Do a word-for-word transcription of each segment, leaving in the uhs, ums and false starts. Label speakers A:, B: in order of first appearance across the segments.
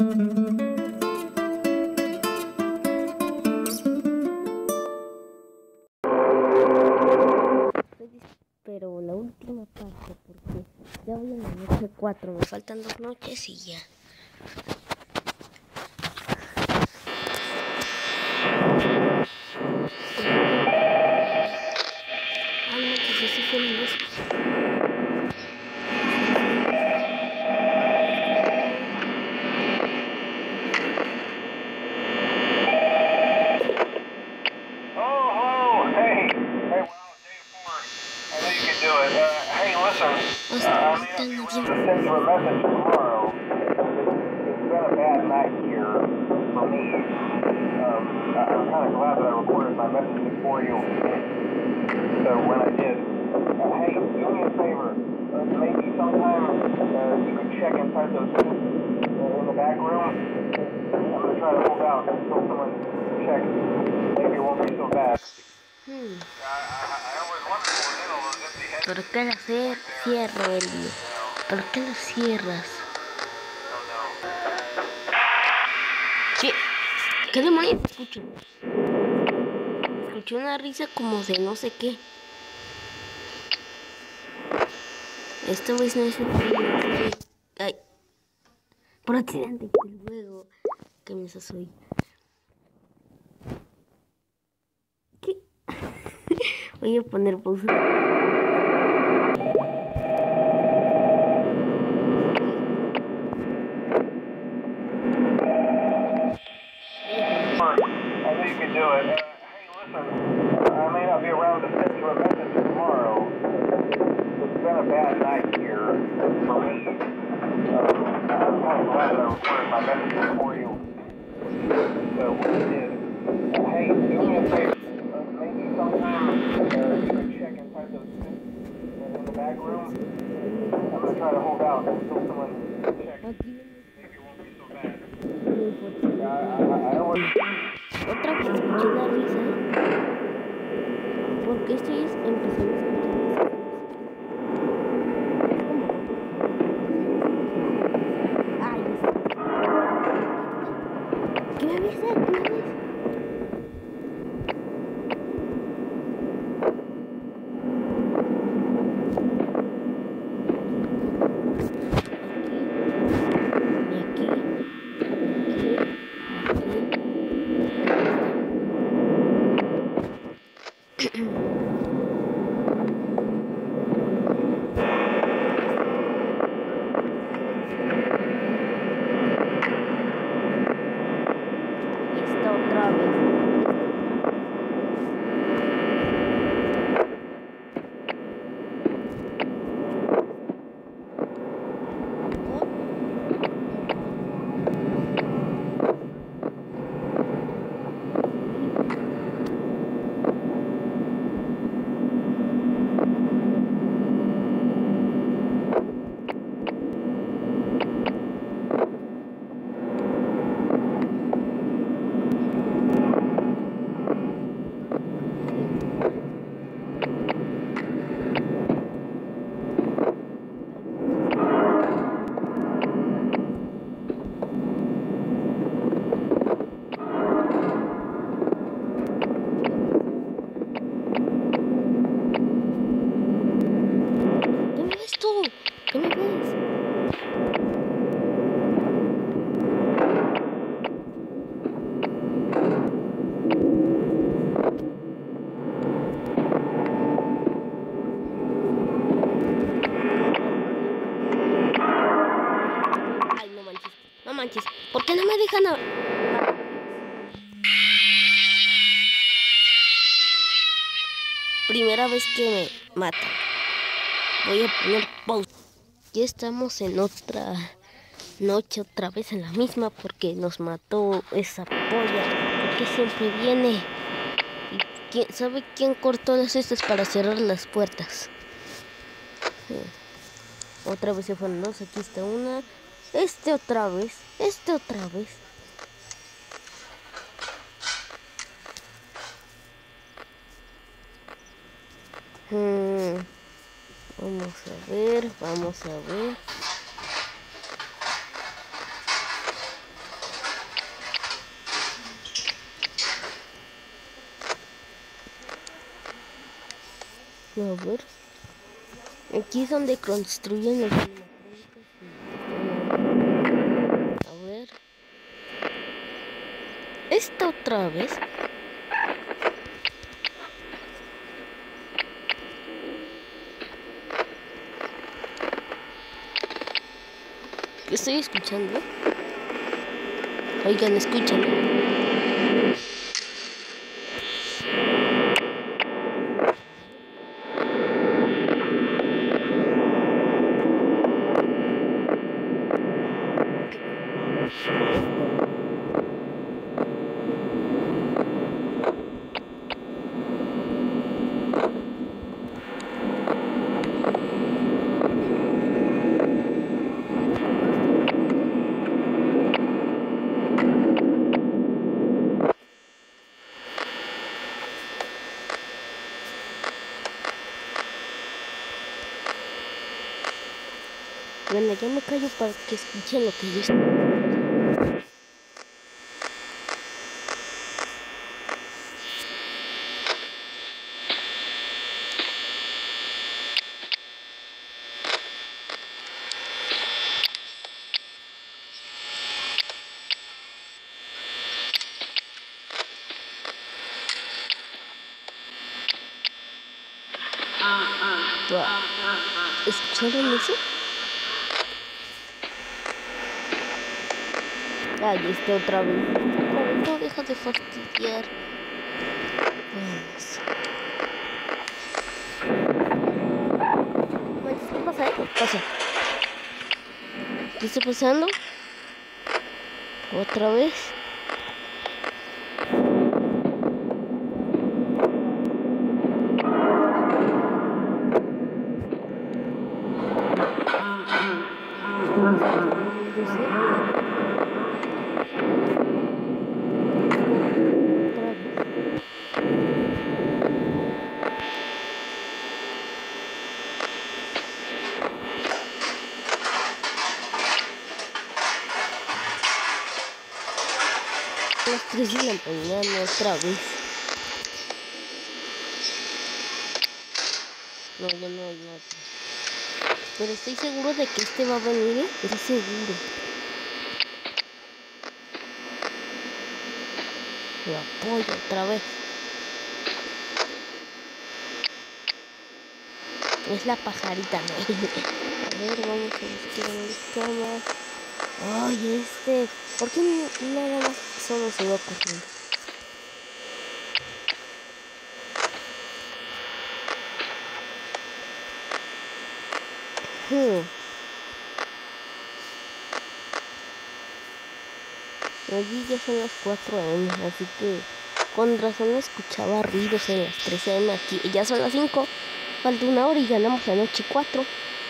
A: Pero la última parte, porque ya voy en la noche cuatro, me faltan dos noches y ya. Ah, no, que sí, sí fueron esos.
B: Hasta ahorita no tiene. Send you a message tomorrow. It's been a bad night here for me. Um, I'm kind of glad that I recorded my message before you. So when I did, uh, hey, do me a favor. Uh, maybe sometime uh, you could check inside those suits uh, in the back room. I'm gonna try to hold out until someone checks. Maybe it won't be so bad.
A: Hmm.
B: I, I, I always wondered what was in all those empty heads.
A: ¿Por qué la cier cierro, Elio? ¿Por qué lo cierras? ¿Qué? ¿Qué demonios escucho? Escuché una risa como de no sé qué. Esta vez no es un ruido. Ay. Por accidente. Y luego. ¿Qué me soy? ¿Qué? Voy a poner pausa.
B: I know you can do it. Uh, hey, listen, I may not be around to send you a message tomorrow. It's been a bad night here for me. Um, I'm kind of glad that I recorded my message before you. So when I did, uh, hey, do me a favor. Uh, maybe sometime uh, you could check inside those suits in the back room. I'm going to try to hold out until someone checks. Maybe it won't be so bad. I, I, I don't want to...
A: Otra vez escuché la risa. Porque estoy empezando a escuchar. Ay, ¿qué me ves? ¿Qué me ves? manches, ¿por qué no me dejan a... Primera vez que me matan. Voy a poner pausa. Ya estamos en otra noche, otra vez en la misma, porque nos mató esa polla, porque siempre viene. ¿Y quién sabe quién cortó las cestas para cerrar las puertas? Hmm. Otra vez se fueron dos, aquí está una. Este otra vez, este otra vez. Hmm. Vamos a ver, vamos a ver. A ver. Aquí es donde construyen los animatrónicos. A ver. Esta otra vez. ¿Qué estoy escuchando? Oigan, escuchan. Bueno, ya me callo para que escuchen lo que yo estoy diciendo. ¿Escucharon eso? Ay, este otra vez. Otra vez, no deja de fastidiar. Vamos. ¿Qué pasa, eh? Pasa. ¿Qué está pasando? Otra vez. Las tres de la mañana otra vez. No, ya no hay nada. Pero estoy seguro de que este va a venir, ¿eh? Estoy seguro. Lo apoyo otra vez. Es la pajarita, ¿no? A ver, vamos a buscar en las camas. Ay, este... ¿Por qué nada más solo se va cogiendo? Hmm. Allí ya son las cuatro eme, así que con razón escuchaba ruidos en las tres eme. Aquí ya son las cinco, falta una hora y ganamos la noche cuatro.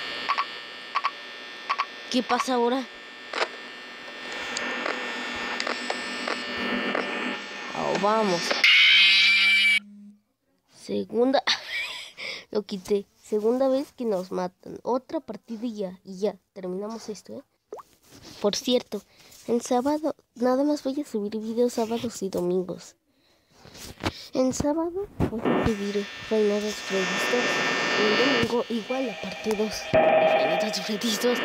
A: ¿Qué pasa ahora? Oh, vamos. Segunda. Lo quité. Segunda vez que nos matan. Otra partida y ya. Y ya. Terminamos esto, ¿eh? Por cierto, en sábado nada más voy a subir videos sábados y domingos. En sábado voy a subir Final Freddy dos. Y el domingo igual la parte dos de Final Freddy dos.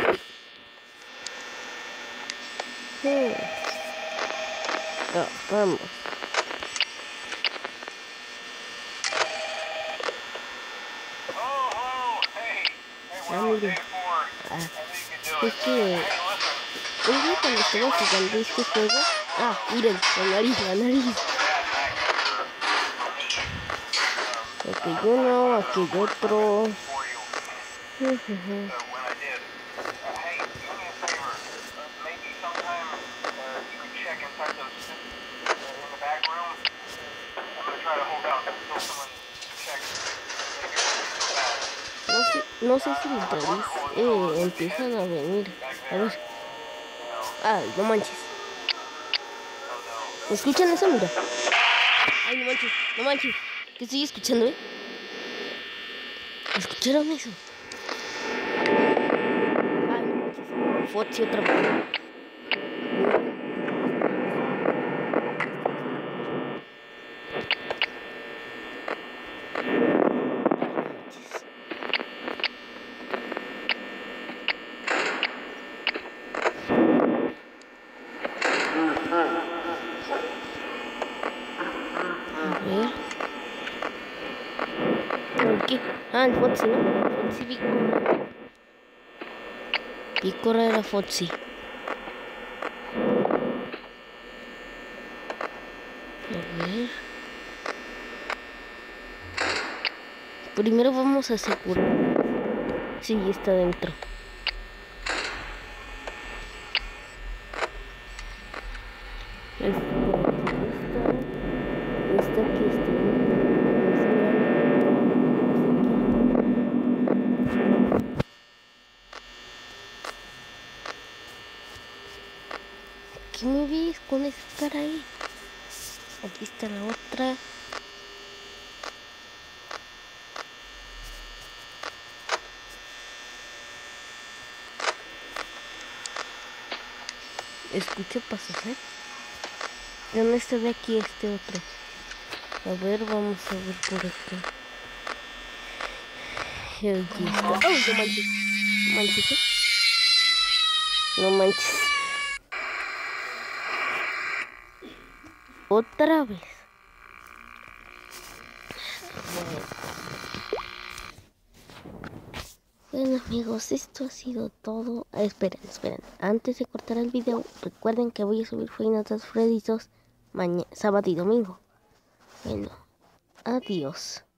A: Hmm. Oh, vamos. Ah, miren. Ah, es que un día cuando estaba jugando este juego. Ah, miren, la nariz, la nariz. Aquello uno, aquello otro. No sé, no sé si los Davis eh, empiezan a venir. A ver. Ay, no manches. ¿Escuchan eso? Mira. Ay, no manches, no manches. ¿Qué estoy escuchando, eh? ¿Escucharon eso? Ay, no manches. Foxy otra vez. Ah, el Foxy, ¿no? Foxy Picora. Picora era Foxy. A ver. Primero vamos a asegurar. Sí, está dentro. Está aquí, está. Está aquí, está. ¿Qué me ves con esa cara ahí? Aquí está la otra. Escucho pasos, ¿eh? ¿Dónde está de aquí este otro? A ver, vamos a ver por acá. Aquí está. ¡Oh, no manches! No manches, ¿eh? No manches. Otra vez. Bueno amigos, esto ha sido todo. Ah, esperen, esperen. Antes de cortar el video, recuerden que voy a subir Five Nights at Freddy's dos mañana, sábado y domingo. Bueno, adiós.